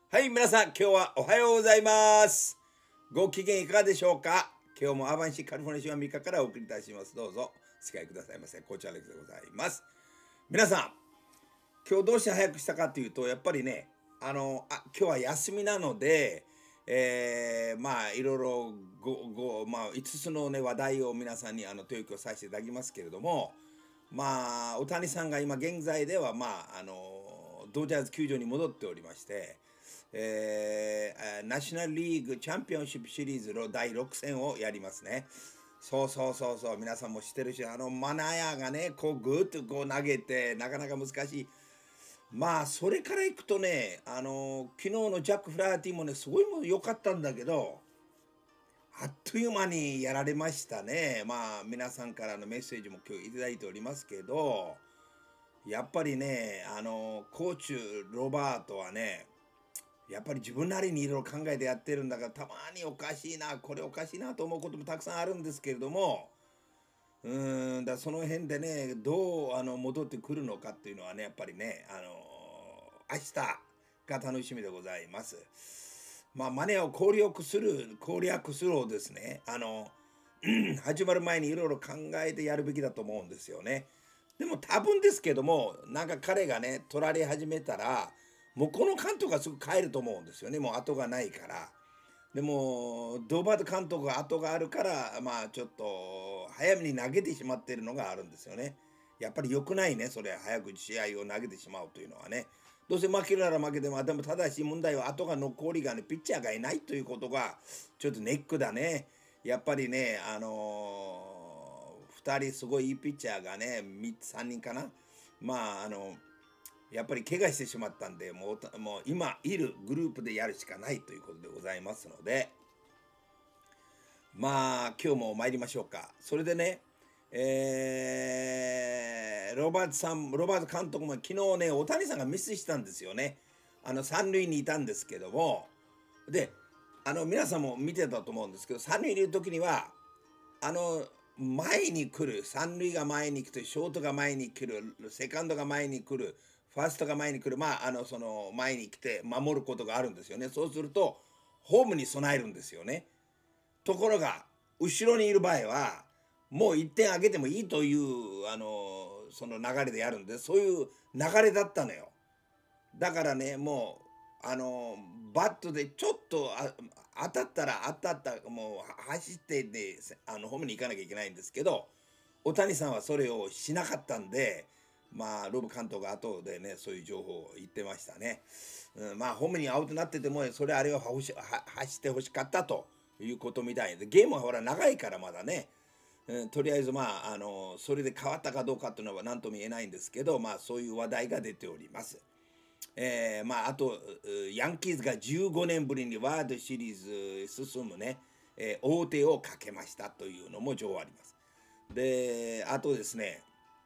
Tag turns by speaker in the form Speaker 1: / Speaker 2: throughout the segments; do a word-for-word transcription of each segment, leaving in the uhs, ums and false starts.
Speaker 1: はい、皆さん、今日はおはようございます。ご機嫌いかがでしょうか。今日もアーバンシーカリフォルニア州アメリカからお送りいたします。どうぞ、お付き合いくださいませ。こちらでございます。皆さん、今日どうして早くしたかというと、やっぱりね、あの、あ、今日は休みなので、えー、まあ、いろいろご、ご、まあ、いつつのね、話題を皆さんにあの提供させていただきますけれども、まあ、大谷さんが今現在では、まあ、あの、ドジャース球場に戻っておりまして、えー、ナショナルリーグチャンピオンシップシリーズのだいろく戦をやりますね。そうそうそうそう、皆さんも知ってるし、あのマナヤがね、こうぐーっとこう投げて、なかなか難しい。まあ、それからいくとね、あの昨日のジャック・フラーティもね、すごいも良かったんだけど、あっという間にやられましたね。まあ、皆さんからのメッセージも今日いただいておりますけど、やっぱりね、あのコーチロバートはね、やっぱり自分なりにいろいろ考えてやってるんだから、たまにおかしいな、これおかしいなと思うこともたくさんあるんですけれども、うーん、だその辺でね、どうあの戻ってくるのかっていうのはね、やっぱりね、あの明日が楽しみでございます。まあ、マネを攻略する、攻略するをですね、あの、始まる前にいろいろ考えてやるべきだと思うんですよね。でも多分ですけども、なんか彼がね、取られ始めたら、もうこの監督がすぐ帰ると思うんですよね。もう後がないから。でも、ドーバート監督が後があるから、まあちょっと早めに投げてしまっているのがあるんですよね。やっぱり良くないね、それ、早く試合を投げてしまうというのはね。どうせ負けるなら負けても、でも正しい問題は後が残りがね、ピッチャーがいないということが、ちょっとネックだね。やっぱりね、あのー、ふたりすごいいいピッチャーがね、みっつさんにんかな。まあ、あの、やっぱり怪我してしまったんで、もうもう今いるグループでやるしかないということでございますので、まあ今日も参りましょうか。それでね、えー、ロバートさん、ロバート監督も昨日ね、大谷さんがミスしたんですよね。あの三塁にいたんですけども、で、あの皆さんも見てたと思うんですけど、三塁にいる時には、あの前に来る、三塁が前に来て、ショートが前に来る、セカンドが前に来る、ファーストが前に来る、まあ、あのその前に来て守ることがあるんですよね。そうすると、ホームに備えるんですよね。ところが、後ろにいる場合は、もういってんあげてもいいという、あのその流れでやるんで、そういう流れだったのよ。だからね、もう、あの、バットでちょっとあ当たったら当たった、もうは走ってで、あの、ホームに行かなきゃいけないんですけど、大谷さんはそれをしなかったんで、まあ、ロブ監督が後でね、そういう情報を言ってましたね。うん、まあ、ホームにアウトになってても、それあれをはほしは走ってほしかったということみたいで、ゲームはほら長いからまだね、うん、とりあえずまあ、あの、それで変わったかどうかっていうのは何とも言えないんですけど、まあ、そういう話題が出ております。えー、まあ、あと、うヤンキースがじゅうごねんぶりにワールドシリーズ進むね、えー王手をかけましたというのも情報あります。で、あとですね、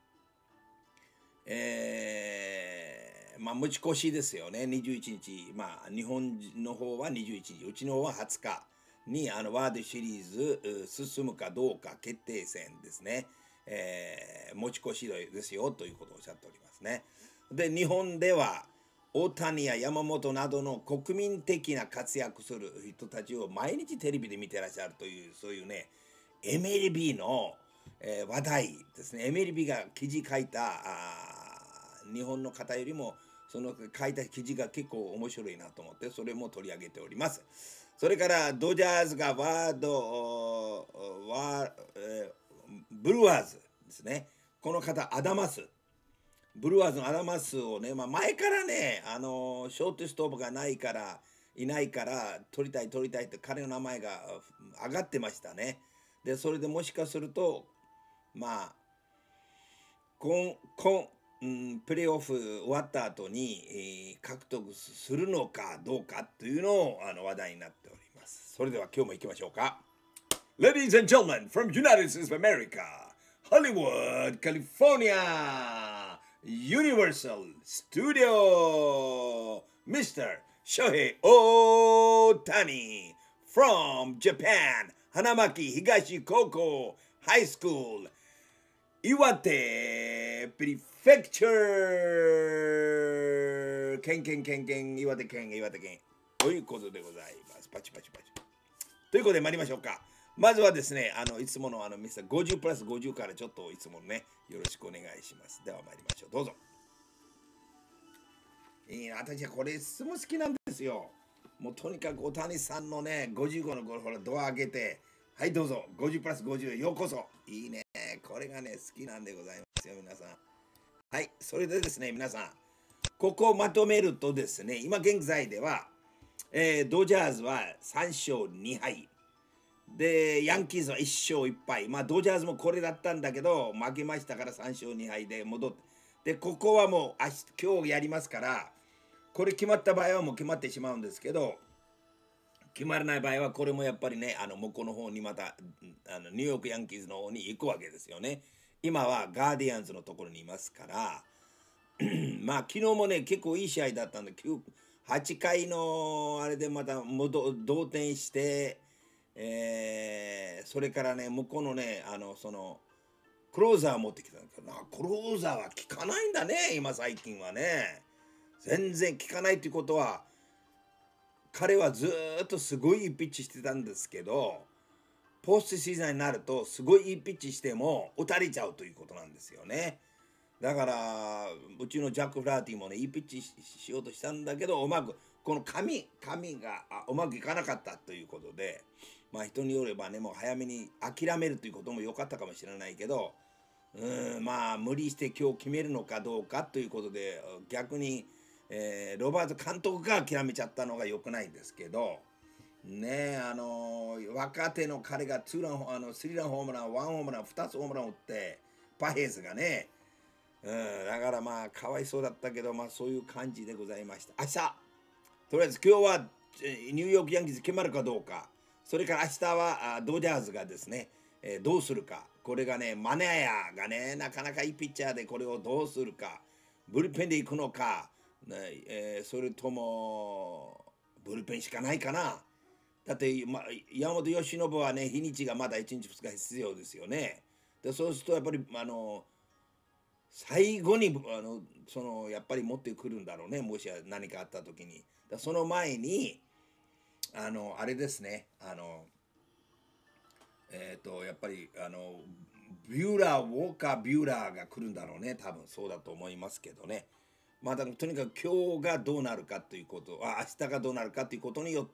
Speaker 1: えー、まあ、持ち越しですよね、にじゅういちにち、まあ、日本の方はにじゅういちにち、うちの方ははつかにあのワールドシリーズう進むかどうか決定戦ですね、えー持ち越しですよということをおっしゃっておりますね。で、日本では大谷や山本などの国民的な活躍する人たちを毎日テレビで見てらっしゃるという、そういうね、エムエルビー の、えー話題ですね。エムエルビー が記事書いたあー日本の方よりも、その書いた記事が結構面白いなと思って、それも取り上げております。それから、ドジャースがワード、おワーえーブルワーズですね。この方、アダマス。ブルワーズのアダマスをね、まあ、前からね、あのショートストップがないから、いないから、取りたい、取りたいって彼の名前が上がってましたね。で、それでもしかすると、まあ、今、今、うん、プレーオフ終わった後に、えー獲得するのかどうかというのをあの話題になっております。それでは今日も行きましょうか。Ladies and gentlemen, from United States of America, Hollywood, California, Universal Studio, Mister Shohei Ohtani from Japan, Hanamaki Higashi Koko High School, Iwate Prefecture, 県県県県岩手県岩手県ということでございます。パチパチパチ。ということで参りましょうか。まずはですね、あのいつものあのミスターごじゅうプラスごじゅうからちょっといつものね、よろしくお願いします。では参りましょう。どうぞ。いいな、私はこれいつも好きなんですよ。もうとにかく大谷さんのね、ごじゅうごのゴルフのドア開けて、はいどうぞ、ごじゅうプラスごじゅうへようこそ。いいね。これがね、好きなんでございますよ、皆さん。はい、それでですね、皆さん。ここをまとめるとですね、今現在では、えー、ドジャーズはさんしょうにはいで、ヤンキースはいっしょういっぱい。まあ、ドジャーズもこれだったんだけど、負けましたからさんしょうにはいで戻って。で、ここはもう明日、今日やりますから、これ決まった場合はもう決まってしまうんですけど、決まらない場合はこれもやっぱりね、あの向こうの方にまたあのニューヨークヤンキーズの方に行くわけですよね。今はガーディアンズのところにいますから、まあ昨日もね、結構いい試合だったんで、はちかいのあれでまた戻同点して、えーそれからね、向こうのね、あのそのクローザー持ってきたんだけどな、クローザーは効かないんだね、今最近はね。全然効かないっていうことは、彼はずーっとすごいいいピッチしてたんですけど、ポストシーズンになるとすごいいいピッチしても打たれちゃうということなんですよね。だからうちのジャック・フラーティもねいいピッチ し, しようとしたんだけど、うまくこの髪髪があうまくいかなかったということで、まあ人によればねもう早めに諦めるということも良かったかもしれないけど、うーんまあ無理して今日決めるのかどうかということで、逆に、えーロバート監督が諦めちゃったのが良くないんですけどね。えあのー若手の彼がツーランあのスリーランホームランワンホームランふたつホームラン打って、パヘーズがね、うん、だからまあかわいそうだったけど、まあそういう感じでございました。明日とりあえず今日はえーニューヨークヤンキーズ決まるかどうか、それから明日はあドジャーズがですね、えーどうするか、これがね、マネアがね、なかなかいいピッチャーでこれをどうするか、ブルペンで行くのか、ねえーそれともブルペンしかないかな。だって、ま、山本由伸はね、日にちがまだいちにちふつか必要ですよね。でそうするとやっぱりあの最後にあのそのやっぱり持ってくるんだろうね、もしや何かあった時に。だその前にあのあれですね、あのえっ、とやっぱりあのビューラーウォーカービューラーが来るんだろうね、多分そうだと思いますけどね。まあだからとにかく今日がどうなるかということ、あ明日がどうなるかということによって、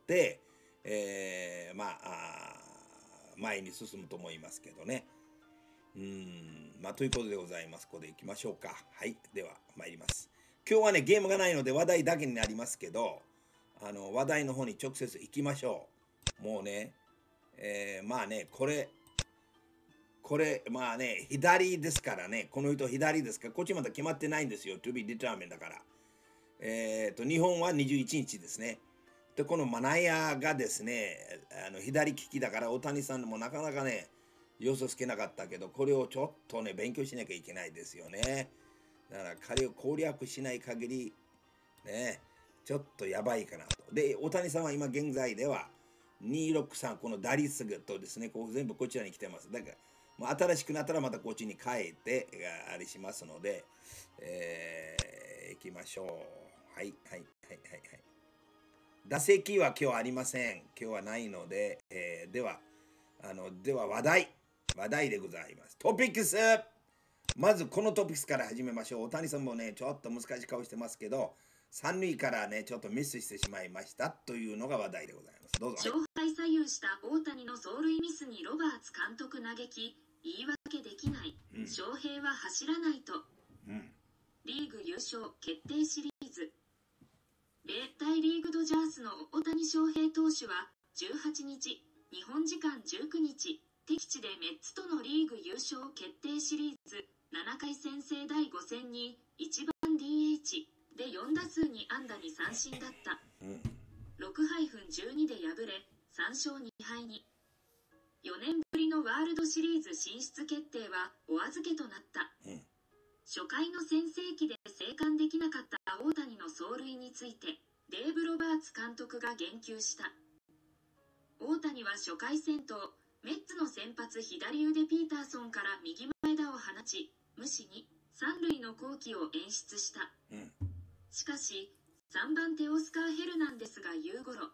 Speaker 1: えーまああー前に進むと思いますけどね。うーん、まあ、ということでございます。ここでいきましょうか。はい、では参ります。今日はね、ゲームがないので話題だけになりますけど、あの話題の方に直接行きましょう。もうね、えーまあね、これ、これ、まあね、左ですからね、この人左ですから、こっちまだ決まってないんですよ。to be determined だから。えっ、と、日本はにじゅういちにちですね。で、このマナヤがですね、あの左利きだから、大谷さんもなかなかね、予想つけなかったけど、これをちょっとね、勉強しなきゃいけないですよね。だから彼を攻略しない限り、ね、ちょっとやばいかなと。で、大谷さんは今現在では、にひゃくろくじゅうさん、この打率とですね、こう全部こちらに来てます。だから、まあ、新しくなったらまたこっちに変えて、あれしますので、えー、行きましょう。はい、はい、はい、はい、はい。打席は今日ありません。今日はないので、えーでは、あの、では話題、話題でございます。トピックスまずこのトピックスから始めましょう。大谷さんもね、ちょっと難しい顔してますけど、三塁からね、ちょっとミスしてしまいましたというのが話題でございます。どうぞ。
Speaker 2: 勝敗左右した大谷の走塁ミスにロバーツ監督嘆き、言い訳できない、
Speaker 1: うん
Speaker 2: 翔平は走らないと、
Speaker 1: うん、
Speaker 2: リーグ優勝決定シリーズ。米大リーグドジャースの大谷翔平投手はじゅうはちにち、日本時間じゅうくにち、敵地でメッツとのリーグ優勝決定シリーズななかい戦制だいご戦にいちばん ディーエイチ でよんだすうに安打に三振だった。
Speaker 1: うん、
Speaker 2: ろくじゅうにで敗れさんしょうにはいに。よねんぶりのワールドシリーズ進出決定はお預けとなった。
Speaker 1: うん、
Speaker 2: 初回の先制機で生還できなかった大谷の走塁についてデーブ・ロバーツ監督が言及した。大谷は初回先頭、メッツの先発左腕ピーターソンから右前打を放ち、無視に三塁の好機を演出した。
Speaker 1: うん、
Speaker 2: しかしさんばん手オスカー・ヘルナンデスが夕ごろ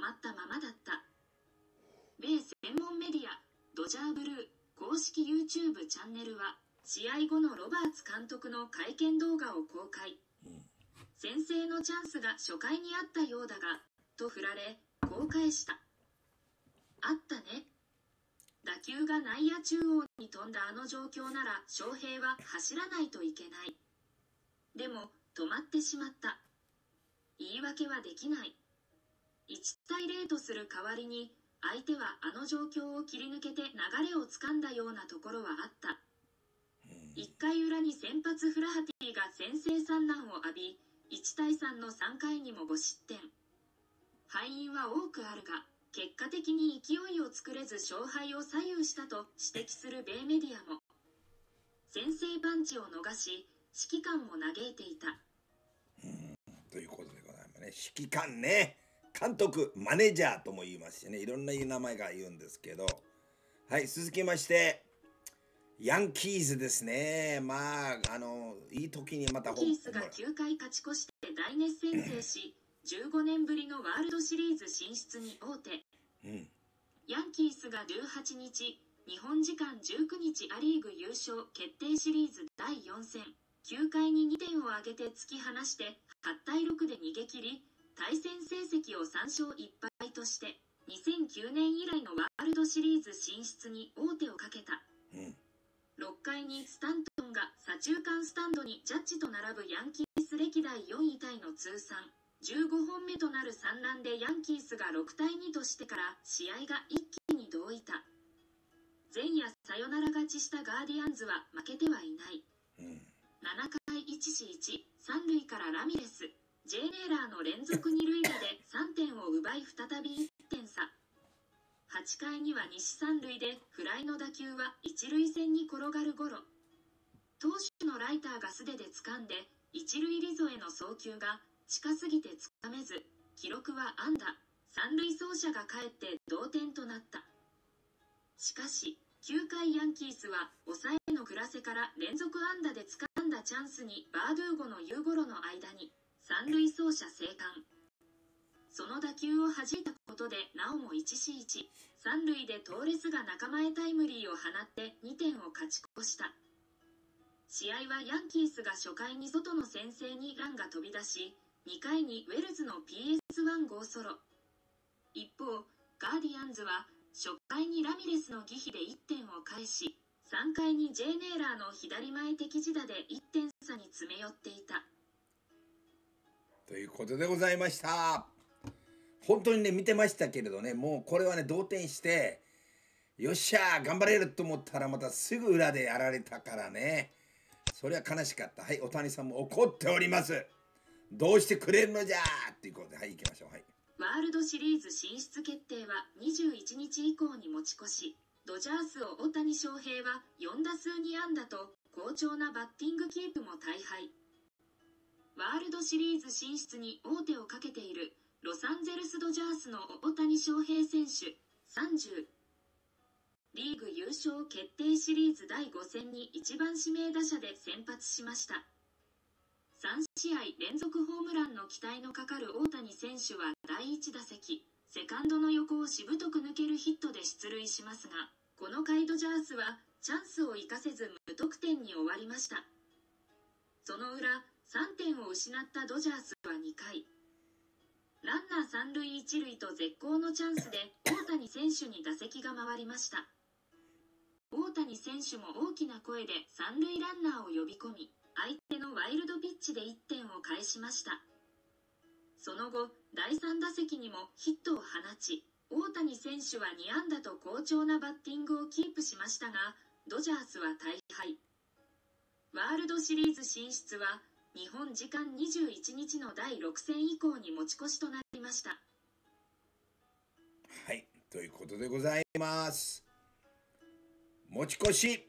Speaker 2: まったままだった。米専門メディアドジャーブルー公式 YouTube チャンネルは試合後のロバーツ監督の会見動画を公開。先制のチャンスが初回にあったようだがと振られこう返した。あったね。打球が内野中央に飛んだあの状況なら翔平は走らないといけない。でも止まってしまった。言い訳はできない。いちたいゼロとする代わりに相手はあの状況を切り抜けて流れをつかんだようなところはあった。いっかいうらに先発フラハティが先制三弾を浴びいちたいさんのさんかいにもご失点。敗因は多くあるが結果的に勢いを作れず勝敗を左右したと指摘する米メディアも先制パンチを逃し指揮官も嘆いていた。
Speaker 1: うんということでございますね。指揮官ね、監督、マネージャーとも言いますしね、いろんな名前が言うんですけど、はい、続きましてヤンキースですね。まああのいい時にまた
Speaker 2: ヤンキースがきゅうかい勝ち越して大熱戦制しじゅうごねんぶりのワールドシリーズ進出に王手。
Speaker 1: うん、
Speaker 2: ヤンキースがじゅうはちにち日本時間じゅうくにちア・リーグ優勝決定シリーズだいよんせんきゅうかいににてんを挙げて突き放してはちたいろくで逃げ切り対戦成績をさんしょういっぱいとしてにせんきゅうねん以来のワールドシリーズ進出に王手をかけた。
Speaker 1: うん、
Speaker 2: ろっかいにスタントンが左中間スタンドにジャッジと並ぶヤンキース歴代よんいタイの通算じゅうごほんめとなる産卵でヤンキースがろくたいにとしてから試合が一気に同意た。前夜サヨナラ勝ちしたガーディアンズは負けてはいない。
Speaker 1: うん、
Speaker 2: ななかいいちしいち三塁からラミレス J ネーラーの連続二塁打でさんてんを奪い再びいってんさ。はちかいには西三塁でフライの打球は一塁線に転がるゴロ。投手のライターが素手で掴んで一塁リゾへの送球が近すぎてつかめず記録は安打。三塁走者が帰って同点となった。しかしきゅうかいヤンキースは抑えの倉瀬から連続安打で掴んだチャンスにバードゥーゴのユーゴロの間に三塁走者生還。その打球を弾いたことでなおもいちしいち三塁でトーレスが仲間へタイムリーを放ってにてんを勝ち越した。試合はヤンキースが初回に外の先制にランが飛び出しにかいにウェルズの ピーエスワン 号ソロ。一方ガーディアンズは初回にラミレスの疑似でいってんを返しさんかいに J ネーラーの左前敵自打でいってんさに詰め寄っていた。
Speaker 1: ということでございました。本当にね見てましたけれどね、もうこれはね同点してよっしゃー頑張れると思ったらまたすぐ裏でやられたからね、それは悲しかった。はい、お谷さんも怒っております。どうしてくれるのじゃーっていうことで、はい行きましょう。はい、
Speaker 2: ワールドシリーズ進出決定はにじゅういちにち以降に持ち越し。ドジャースを大谷翔平はよんだすうにあんだと好調なバッティングキープも大敗。ワールドシリーズ進出に王手をかけているロサンゼルスドジャースの大谷翔平選手さんじゅう。リーグ優勝決定シリーズだいごせんにいちばん指名打者で先発しました。さんしあい連続ホームランの期待のかかる大谷選手はだいいちだせき、セカンドの横をしぶとく抜けるヒットで出塁しますが、この回ドジャースはチャンスを生かせず無得点に終わりました。その裏、さんてんを失ったドジャースはにかい、ランナー三塁一塁と絶好のチャンスで大谷選手に打席が回りました。大谷選手も大きな声で三塁ランナーを呼び込み、相手のワイルドピッチでいってんを返しました。その後、だいさんだせきにもヒットを放ち、大谷選手はにあんだと好調なバッティングをキープしましたが、ドジャースは大敗。ワールドシリーズ進出は日本時間にじゅういちにちのだいろくせん以降に持ち越しとなりました。
Speaker 1: はい、ということでございます。持ち越し、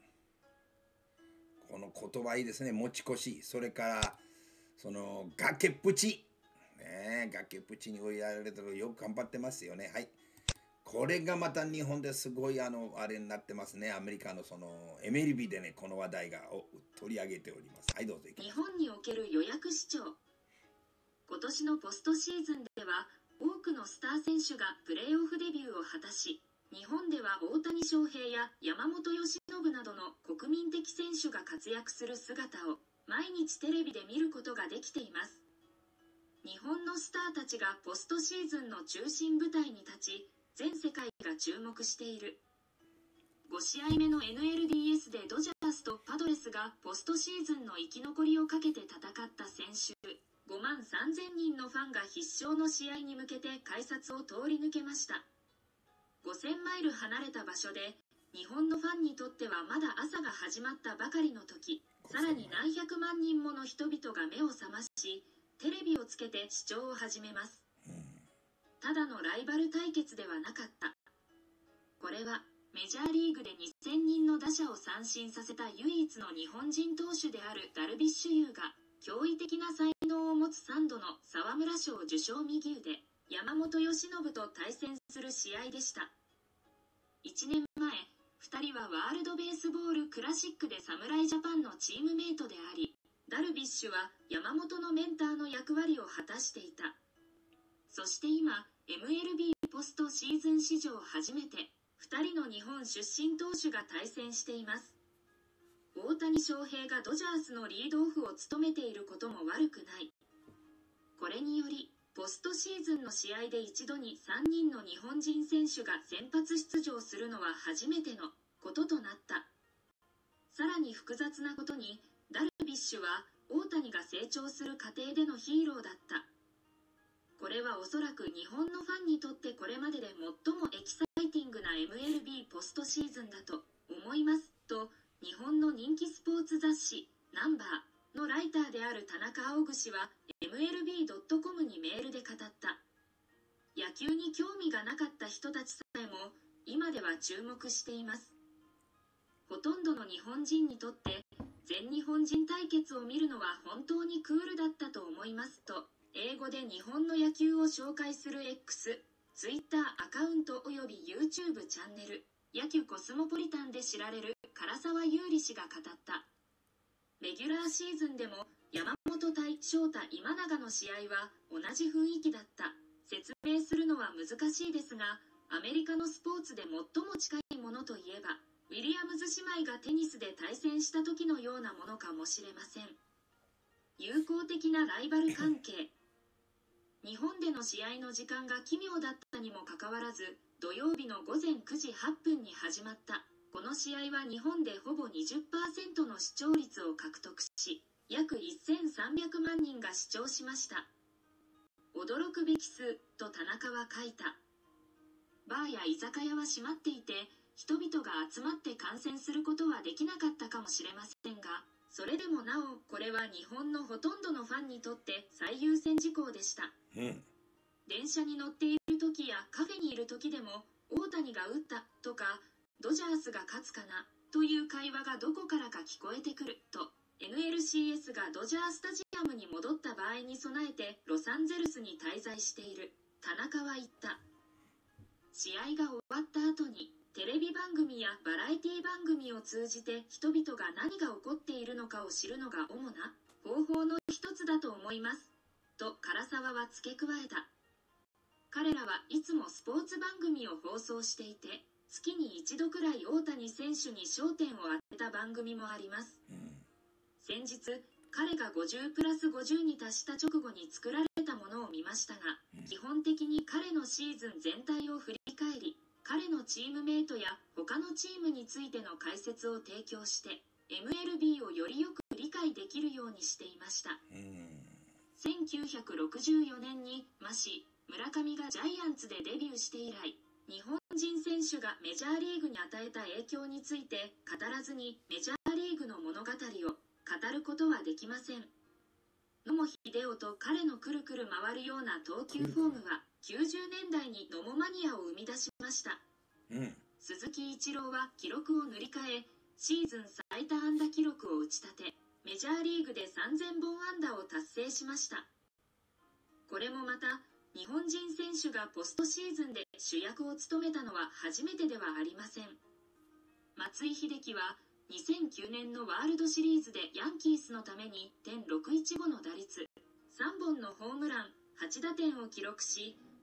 Speaker 1: この言葉いいですね。持ち越し、それからその崖っぷちね、崖っぷちに追いやられたらよく頑張ってますよね。はい、これがまた日本ですごいあのあれになってますね。アメリカのその エムエルビー でねこの話題が取り上げております。はい、どうぞ。
Speaker 2: 日本における予約視聴。今年のポストシーズンでは多くのスター選手がプレーオフデビューを果たし、日本では大谷翔平や山本由伸などの国民的選手が活躍する姿を毎日テレビで見ることができています。日本のスターたちがポストシーズンの中心舞台に立ち、全世界が注目している。ご試合目の エヌエルディーエス でドジャースとパドレスがポストシーズンの生き残りをかけて戦った先週、ごまんさんぜんにんのファンが必勝の試合に向けて改札を通り抜けました。ごせんマイル離れた場所で、日本のファンにとってはまだ朝が始まったばかりの時、さらに何百万人もの人々が目を覚まし、テレビをつけて視聴を始めます。ただのライバル対決ではなかった。これはメジャーリーグでにせんにんの打者を三振させた唯一の日本人投手であるダルビッシュ有が、驚異的な才能を持つさんどの沢村賞受賞右腕、山本由伸と対戦する試合でした。いちねんまえ、ふたりはワールドベースボールクラシックで侍ジャパンのチームメイトであり、ダルビッシュは山本のメンターの役割を果たしていた。そして今、エムエルビー ポストシーズン史上初めて、ふたりの日本出身投手が対戦しています。大谷翔平がドジャースのリードオフを務めていることも悪くない。これにより、ポストシーズンの試合で一度にさんにんの日本人選手が先発出場するのは初めてのこととなった。さらに複雑なことに、ダルビッシュは大谷が成長する過程でのヒーローだった。これはおそらく日本のファンにとってこれまでで最もエキサイティングな エムエルビー ポストシーズンだと思いますと、日本の人気スポーツ雑誌ナンバーのライターである田中青串は エムエルビードットコム にメールで語った。野球に興味がなかった人たちさえも今では注目しています。ほとんどの日本人にとって全日本人対決を見るのは本当にクールだったと思いますと、英語で日本の野球を紹介する X、Twitter アカウントおよび YouTube チャンネル、野球コスモポリタンで知られる唐沢優里氏が語った。レギュラーシーズンでも山本対翔太今永の試合は同じ雰囲気だった。説明するのは難しいですが、アメリカのスポーツで最も近いものといえば、ウィリアムズ姉妹がテニスで対戦した時のようなものかもしれません。友好的なライバル関係。日本での試合の時間が奇妙だったにもかかわらず、土曜日のごぜんくじはっぷんに始まった。この試合は日本でほぼ にじゅっパーセント の視聴率を獲得し、約せんさんびゃくまんにんが視聴しました。驚くべき数と田中は書いた。バーや居酒屋は閉まっていて、人々が集まって観戦することはできなかったかもしれませんが、それでもなお、これは日本のほとんどのファンにとって最優先事項でした。
Speaker 1: うん、
Speaker 2: 電車に乗っている時やカフェにいる時でも、大谷が打ったとか、ドジャースが勝つかなという会話がどこからか聞こえてくると、エヌエルシーエス がドジャースタジアムに戻った場合に備えてロサンゼルスに滞在している田中は言った。試合が終わった後に、テレビ番組やバラエティ番組を通じて人々が何が起こっているのかを知るのが主な方法の一つだと思いますと唐沢は付け加えた。彼らはいつもスポーツ番組を放送していて、月に一度くらい大谷選手に焦点を当てた番組もあります。うん、先日彼がごじゅうプラスごじゅうに達した直後に作られたものを見ましたが、うん、基本的に彼のシーズン全体を振り返り、彼のチームメイトや他のチームについての解説を提供して エムエルビー をよりよく理解できるようにしていました。うん、せんきゅうひゃくろくじゅうよねんにマシ・村上がジャイアンツでデビューして以来、日本人選手がメジャーリーグに与えた影響について語らずにメジャーリーグの物語を語ることはできません。野茂英雄と彼のくるくる回るような投球フォームはきゅうじゅうねんだいに野茂マニアを生み出しました。うん、鈴木一郎は記録を塗り替え、シーズン最多安打記録を打ち立て、メジャーリーグでさんぜんぼん安打を達成しました。これもまた、日本人選手がポストシーズンで主役を務めたのは初めてではありません。松井秀喜はにせんきゅうねんのワールドシリーズでヤンキースのためにてんろくいちごの打率、さんぼんのホームラン、はちだてんを記録し、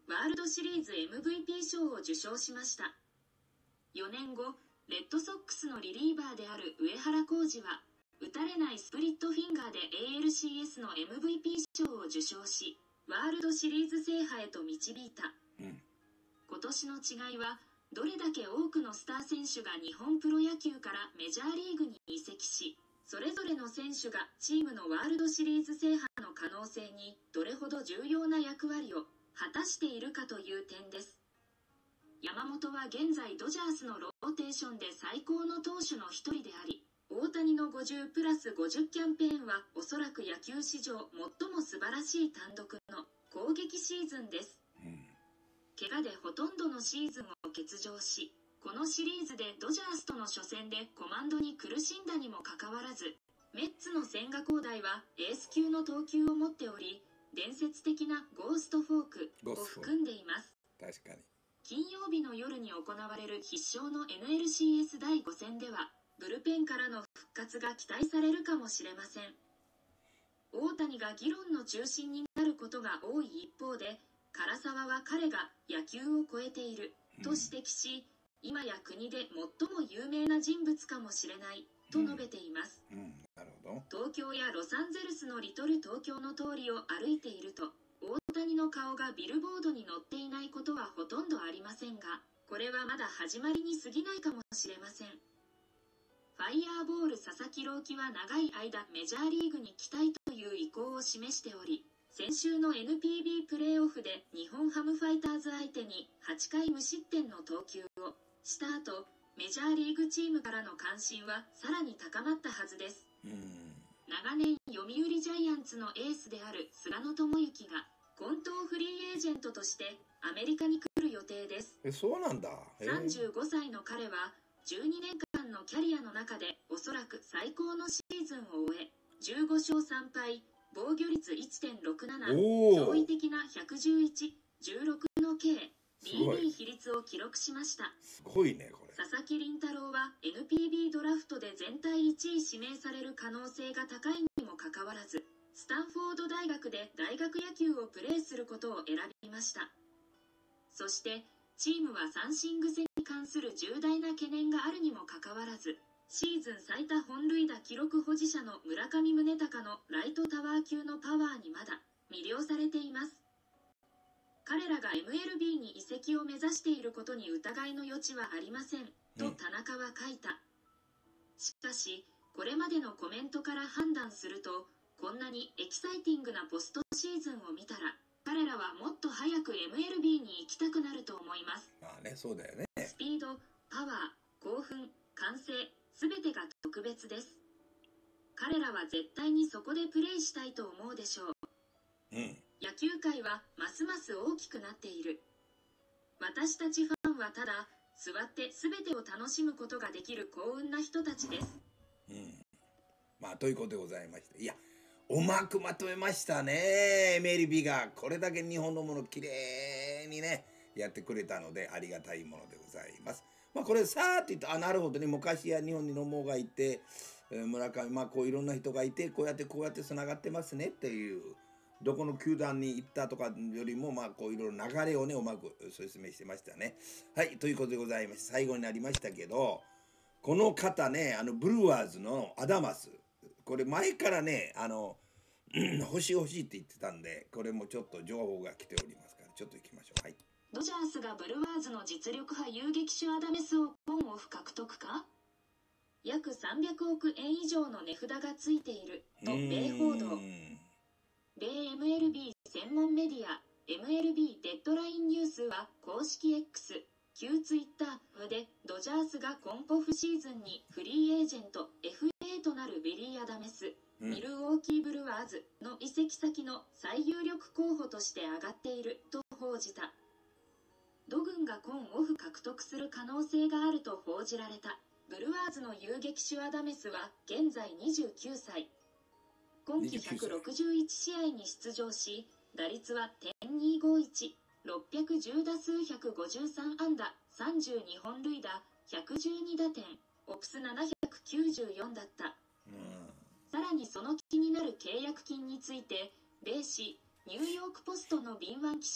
Speaker 2: ワールドシリーズ エムブイピー 賞を受賞しました。よねんご、レッドソックスのリリーバーである上原浩治は、打たれないスプリットフィンガーで エーエルシーエス の エムブイピー 賞を受賞し、ワールドシリーズ制覇へと導いた。うん、今年の違いは、どれだけ多くのスター選手が日本プロ野球からメジャーリーグに移籍し、それぞれの選手がチームのワールドシリーズ制覇の可能性にどれほど重要な役割を果たしているかという点です。山本は現在ドジャースのローテーションで最高の投手の一人であり、大谷のごじゅうプラスごじゅうキャンペーンはおそらく野球史上最も素晴らしい単独の攻撃シーズンです。うん、怪我でほとんどのシーズンを欠場し、このシリーズでドジャースとの初戦でコマンドに苦しんだにもかかわらず、メッツの千賀滉大はエース級の投球を持っており、伝説的なゴーストフォークを含んでいます。
Speaker 1: 確かに。
Speaker 2: 金曜日の夜に行われる必勝の エヌエルシーエス だいご戦では、ブルペンからの復活が期待されるかもしれません。大谷が議論の中心になることが多い一方で、唐沢は彼が野球を超えていると指摘し、うん、今や国で最も有名な人物かもしれないと述べています。
Speaker 1: うんうん、なるほど。
Speaker 2: 東京やロサンゼルスのリトル東京の通りを歩いていると、大谷の顔がビルボードに載っていないことはほとんどありませんが、これはまだ始まりに過ぎないかもしれません。ファイヤーボール佐々木朗希は長い間メジャーリーグに来たいという意向を示しており、先週の エヌピービー プレーオフで日本ハムファイターズ相手にはちかい無失点の投球をした後、メジャーリーグチームからの関心はさらに高まったはずです。うん、長年読売ジャイアンツのエースである菅野智之が今冬フリーエージェントとしてアメリカに来る予定です。
Speaker 1: え、そうなんだ。
Speaker 2: さんじゅうごさいの彼はじゅうにねんかんのキャリアの中でおそらく最高のシーズンを終え、じゅうごしょうさんぱい、防御率 いってんろくなな、驚異的なひゃくじゅういち、じゅうろくの計、ビービー 比率を記録しました。
Speaker 1: すごいね、これ。
Speaker 2: 佐々木麟太郎は エヌピービー ドラフトで全体いちい指名される可能性が高いにもかかわらず、スタンフォード大学で大学野球をプレーすることを選びました。そして、チームは三振癖に関する重大な懸念があるにもかかわらず、シーズン最多本塁打記録保持者の村上宗隆のライトタワー級のパワーにまだ魅了されています。彼らが エムエルビー に移籍を目指していることに疑いの余地はありません、と田中は書いた。しかし、これまでのコメントから判断すると、こんなにエキサイティングなポストシーズンを見たら、彼らはもっと早く エムエルビー に行きたくなると思います。
Speaker 1: まあね、そうだよね。
Speaker 2: スピード、パワー、興奮、歓声、すべてが特別です。彼らは絶対にそこでプレイしたいと思うでしょう。うん、野球界はますます大きくなっている。私たちファンはただ座ってすべてを楽しむことができる幸運な人たちです。
Speaker 1: うん、まあということでございまして、いやうまくまとめましたね。エムエルビー がこれだけ日本のものきれいにねやってくれたのでありがたいものでございます。まあこれさーって言ったあなるほどね、昔や日本に野茂がいて、えー、村上まあこういろんな人がいてこうやってこうやってつながってますねっていう、どこの球団に行ったとかよりもまあこういろいろ流れをねうまく説明してましたね。はいということでございまして、最後になりましたけど、この方ね、あのブルワーズのアダマス、これ前からねあの欲しい欲しいって言ってたんで、これもちょっと情報が来ておりますからちょっと行きましょう。はい。
Speaker 2: ドジャースがブルワーズの実力派遊撃手アダメスをオンオフ獲得か。約さんびゃくおくえん以上の値札がついていると米報道。米 エムエルビー 専門メディア エムエルビー デッドラインニュースは公式 X、旧ツイッターでドジャースが今オフシーズンにフリーエージェント エフエー となるビリー・アダメス、うん、ミルウォーキー・ブルワーズの移籍先の最有力候補として上がっていると報じた。ド軍が今オフ獲得する可能性があると報じられた。ブルワーズの遊撃手アダメスは現在にじゅうきゅうさい。今季ひゃくろくじゅういちしあいに出場し、打率は てんにごいち、ろっぴゃくじゅうだすうひゃくごじゅうさんあんだ、さんじゅうにほんるいだ、ひゃくじゅうにだてん、オプスななひゃくきゅうじゅうよんだった。さらにその気になる契約金について、米紙ニューヨークポストの敏腕記者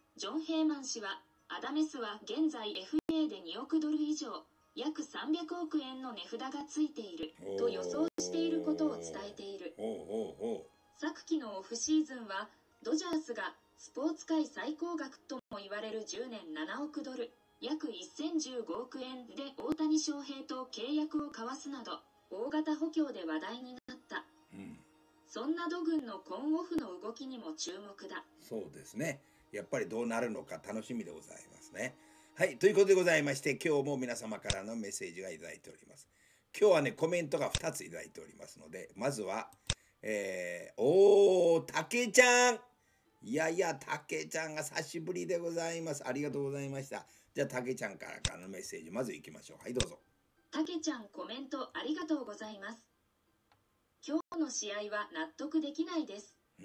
Speaker 2: ジョン・ヘイマン氏は、アダメスは現在 エフエー でにおくドル以上、約さんびゃくおくえんの値札がついていると予想していることを伝えている。昨季のオフシーズンは、ドジャースがスポーツ界最高額とも言われるじゅうねんななおくドル、約せんじゅうごおくえんで大谷翔平と契約を交わすなど、大型補強で話題になった。うん、そんなド軍のコンオフの動きにも注目だ。
Speaker 1: そうですね。やっぱりどうなるのか楽しみでございますね。はい、ということでございまして、今日も皆様からのメッセージがいただいております。今日はね、コメントがふたついただいておりますので、まずは、えー、おー、たけちゃん。いやいや、たけちゃんが久しぶりでございます。ありがとうございました。じゃあ、たけちゃんからからのメッセージ、まずいきましょう。はい、どうぞ。
Speaker 2: たけちゃん、コメントありがとうございます。今日の試合は納得できないです。うん。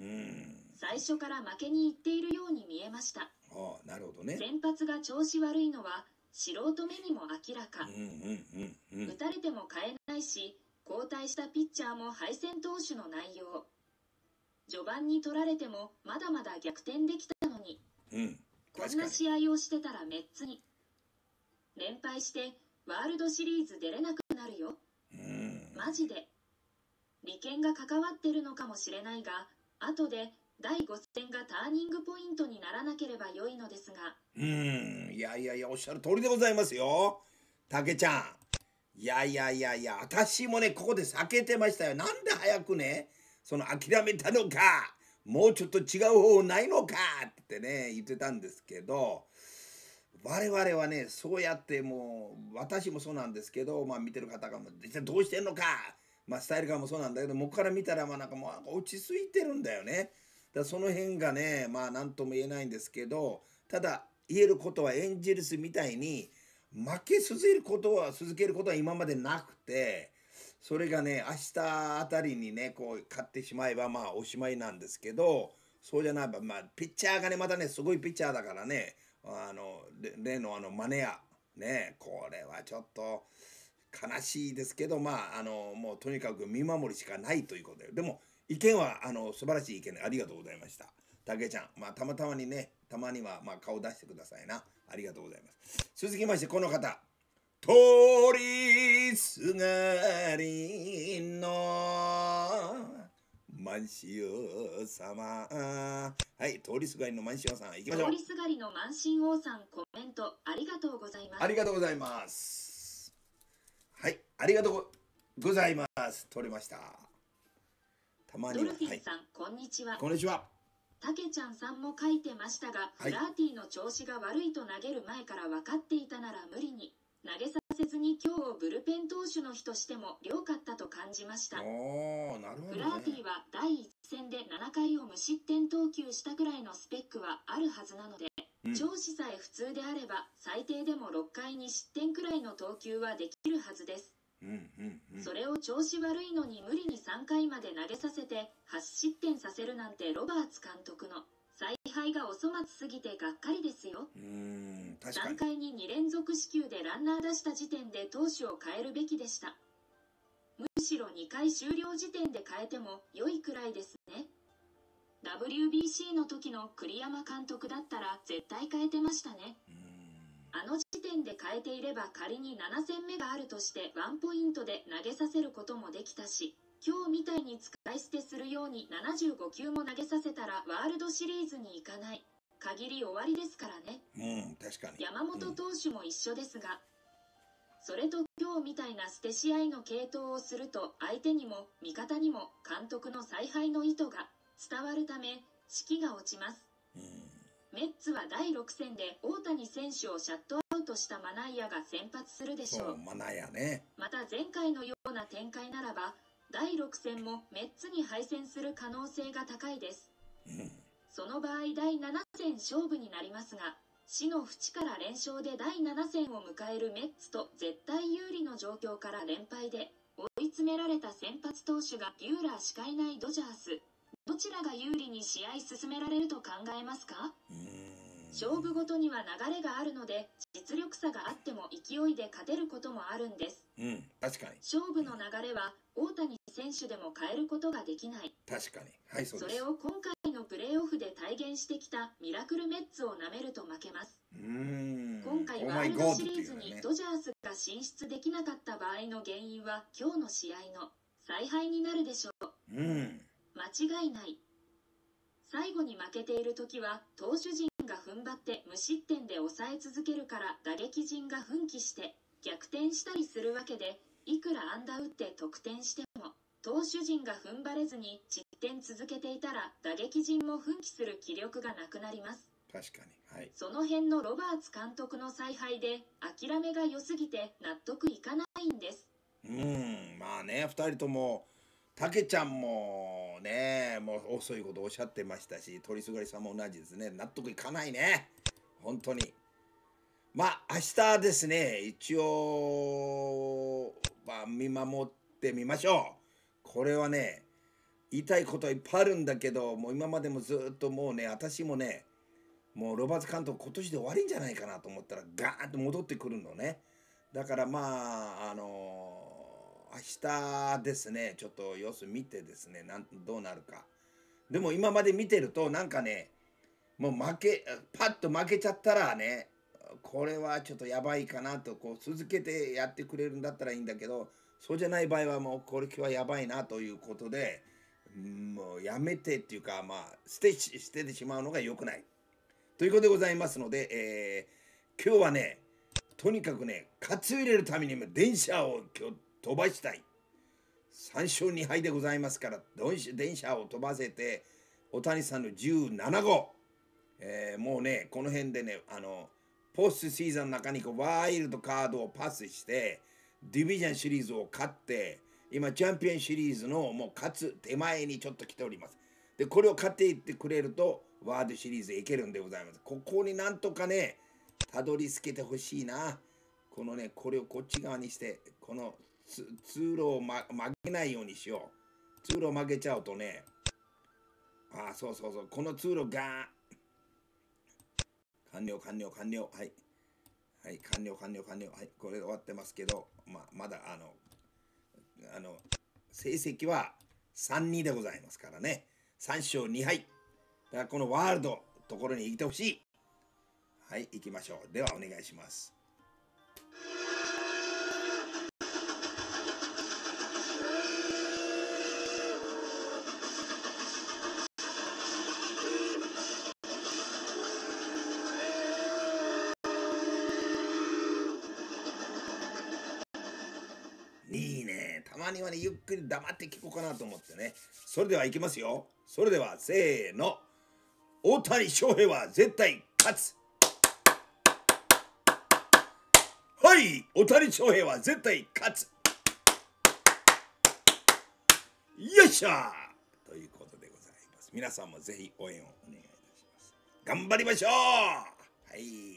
Speaker 2: 最初から負けにいっているように見えました。あ
Speaker 1: あ、なるほどね。
Speaker 2: 先発が調子悪いのは素人目にも明らか。うんうんうんうん。打たれても変えないし、交代したピッチャーも敗戦投手の内容。序盤に取られてもまだまだ逆転できたのに。うん。こんな試合をしてたらメッツに連敗してワールドシリーズ出れなくなるよ。うん。マジで。利権が関わってるのかもしれないが、後でだいご戦がターニングポイントにならなければ良いのですが。
Speaker 1: うーん、いやいやいや、おっしゃる通りでございますよ。たけちゃん。いやいやいやいや、私もね、ここで避けてましたよ。なんで早くね、その諦めたのか、もうちょっと違う方ないのかってね、言ってたんですけど、我々はね、そうやってもう、私もそうなんですけど、まあ見てる方が、実際どうしてんのか、まあスタイル感もそうなんだけど、もっから見たら、まあなんかもう落ち着いてるんだよね。だその辺がね、まあ何とも言えないんですけど、ただ言えることはエンジェルスみたいに負け続けることは続けることは今までなくて、それがね明日あたりにねこう勝ってしまえばまあおしまいなんですけど、そうじゃないばまあピッチャーがねまたねすごいピッチャーだからね、あの例のあのマネアね、これはちょっと悲しいですけど、まああのもうとにかく見守りしかないということで、でも意見はあの素晴らしい意見でありがとうございました。たけちゃん、まあたまたまにね、たまにはまあ顔出してくださいな。ありがとうございます。続きましてこの方、通りすがりの満州様。はい、通りすがりの満州さん、行きましょう。
Speaker 2: 通りすがりの満州王さん、コメントありがとうございます。
Speaker 1: ありがとうございます。はい、ありがとうございます。取れました。たまには
Speaker 2: ドルフィンさん、はい、こんにちは。
Speaker 1: こんにちは。
Speaker 2: たけちゃんさんも書いてましたが、はい、フラーティの調子が悪いと投げる前から分かっていたなら無理に投げさせずに今日をブルペン投手の日としても良かったと感じました。
Speaker 1: おー、なるほどね。
Speaker 2: フラーティはだいいち戦でななかいを無失点投球したくらいのスペックはあるはずなので、うん、調子さえ普通であれば最低でもろっかいに失点くらいの投球はできるはずです。うんうんうん、それを調子悪いのに無理にさんかいまで投げさせてはち失点させるなんてロバーツ監督の采配がお粗末すぎてがっかりですよ。うーん、確かにさんかいにに連続四球でランナー出した時点で投手を変えるべきでした。むしろにかい終了時点で変えても良いくらいですね。 ダブリュービーシー の時の栗山監督だったら絶対変えてましたね。あの時点で変えていれば仮になな戦目があるとしてワンポイントで投げさせることもできたし、今日みたいに使い捨てするようにななじゅうご球も投げさせたらワールドシリーズに行かない限り終わりですからね。
Speaker 1: うん、確かに。
Speaker 2: 山本投手も一緒ですが、うん、それと今日みたいな捨て試合の継投をすると相手にも味方にも監督の采配の意図が伝わるため士気が落ちます。うん、メッツはだいろく戦で大谷選手をシャットアウトしたマナイアが先発するでしょう。
Speaker 1: そうマナイアね。
Speaker 2: また前回のような展開ならばだいろく戦もメッツに敗戦する可能性が高いです。うん、その場合だいなな戦勝負になりますが、死の淵から連勝でだいなな戦を迎えるメッツと絶対有利の状況から連敗で追い詰められた先発投手がビューラーしかいないドジャース、どちらが有利に試合進められると考えますか？うーん、勝負ごとには流れがあるので実力差があっても勢いで勝てることもあるんです。
Speaker 1: うん、確かに。
Speaker 2: 勝負の流れは大谷選手でも変えることができない。
Speaker 1: 確かに。はい、そうです。
Speaker 2: それを今回ののプレーオフで体現してきたミラクルメッツをなめると負けます。
Speaker 1: うーん
Speaker 2: 今回ワールドシリーズにドジャースが進出できなかった場合の原因は今日の試合の采配になるでしょう。
Speaker 1: うん、
Speaker 2: 間違いない。最後に負けている時は投手陣が踏ん張って無失点で抑え続けるから打撃陣が奮起して逆転したりするわけで、いくら安打打って得点しても投手陣が踏ん張れずに失点続けていたら打撃陣も奮起する気力がなくなります。
Speaker 1: 確かに、はい、
Speaker 2: その辺のロバーツ監督の采配で諦めが良すぎて納得いかないんです。
Speaker 1: うん、まあね、ふたりともたけちゃんもね、もう遅いことおっしゃってましたし、鳥すがりさんも同じですね。納得いかないね、本当に。まあ明日ですね、一応、まあ、見守ってみましょう。これはね、言いたいことはいっぱいあるんだけど、もう今までもずっともうね、私もね、もうロバーツ監督今年で終わりんじゃないかなと思ったらガーンと戻ってくるのね。だからまああの明日ですね、ちょっと様子見てですね、なんどうなるか。でも今まで見てるとなんかね、もう負けパッと負けちゃったらね、これはちょっとやばいかなと、こう続けてやってくれるんだったらいいんだけど、そうじゃない場合はもうこれ今日はやばいなということで、もうやめてっていうか、まあ捨てし捨ててしまうのが良くないということでございますので、えー、今日はね、とにかくね、勝ちを入れるためにも電車を今日飛ばしたい。さん勝に敗でございますから、電車を飛ばせて、大谷さんのじゅうなな号、えー、もうね、この辺でね、あのポストシーズンの中にこうワイルドカードをパスして、ディビジョンシリーズを勝って、今、チャンピオンシリーズのもう勝つ手前にちょっと来ております。で、これを勝っていってくれると、ワールドシリーズいけるんでございます。ここになんとかね、たどり着けてほしいな。このね、これをこっち側にして、この通路を、ま、曲げないようにしよう。通路を曲げちゃうとね、ああ、そうそうそう、この通路が、完了、完了、完了。はい。はい、完了、完了、完了。はい、これ終わってますけど、まあ、まだ、あの、あの、成績はさんたいにでございますからね。さん勝に敗。だからこのワールドところに行ってほしい。はい、行きましょう。ではお願いします。いいね。たまにはね、ゆっくり黙って聞こうかなと思ってね。それでは行きますよ。それでは、せーの。大谷翔平は絶対勝つ。はい、大谷翔平は絶対勝つ。よっしゃーということでございます。皆さんもぜひ応援をお願いいたします。頑張りましょう。はい。